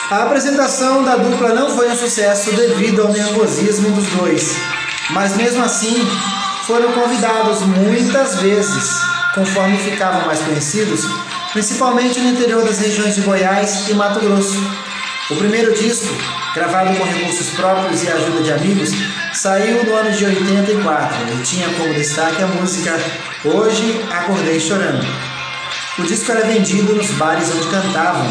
A apresentação da dupla não foi um sucesso devido ao nervosismo dos dois, mas mesmo assim foram convidados muitas vezes, conforme ficavam mais conhecidos, principalmente no interior das regiões de Goiás e Mato Grosso. O primeiro disco, gravado com recursos próprios e a ajuda de amigos, saiu no ano de 84 e tinha como destaque a música Hoje Acordei Chorando. O disco era vendido nos bares onde cantavam.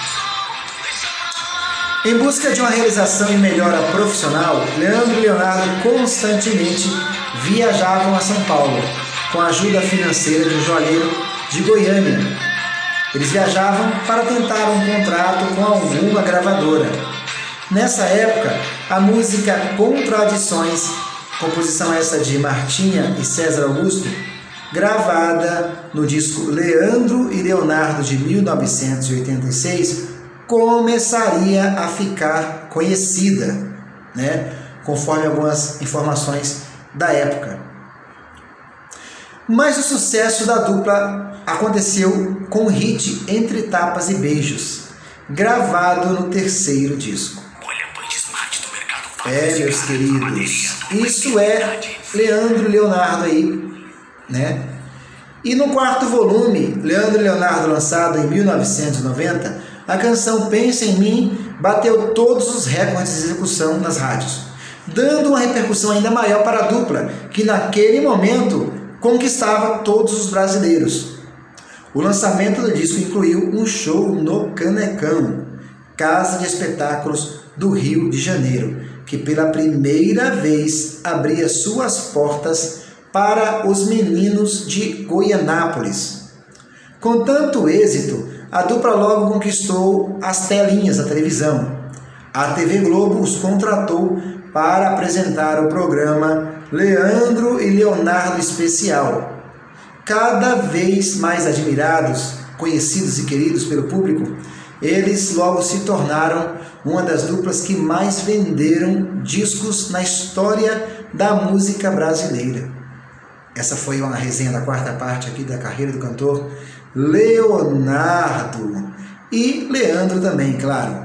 Em busca de uma realização e melhora profissional, Leandro e Leonardo constantemente viajavam a São Paulo, com a ajuda financeira de um joalheiro de Goiânia. Eles viajavam para tentar um contrato com alguma gravadora. Nessa época, a música Contradições, composição essa de Martinha e César Augusto, gravada no disco Leandro e Leonardo de 1986, começaria a ficar conhecida, né? Conforme algumas informações da época. Mas o sucesso da dupla aconteceu com o hit Entre Tapas e Beijos, gravado no terceiro disco. Meus queridos, isso é Leandro e Leonardo aí, né? E no quarto volume, Leandro e Leonardo, lançado em 1990, a canção Pensa em Mim bateu todos os recordes de execução nas rádios, dando uma repercussão ainda maior para a dupla, que naquele momento conquistava todos os brasileiros. O lançamento do disco incluiu um show no Canecão, casa de espetáculos do Rio de Janeiro, que pela primeira vez abria suas portas para os meninos de Goianápolis. Com tanto êxito, a dupla logo conquistou as telinhas da televisão. A TV Globo os contratou para apresentar o programa Leandro e Leonardo Especial. Cada vez mais admirados, conhecidos e queridos pelo público, eles logo se tornaram uma das duplas que mais venderam discos na história da música brasileira. Essa foi uma resenha da quarta parte aqui da carreira do cantor Leonardo e Leandro também, claro.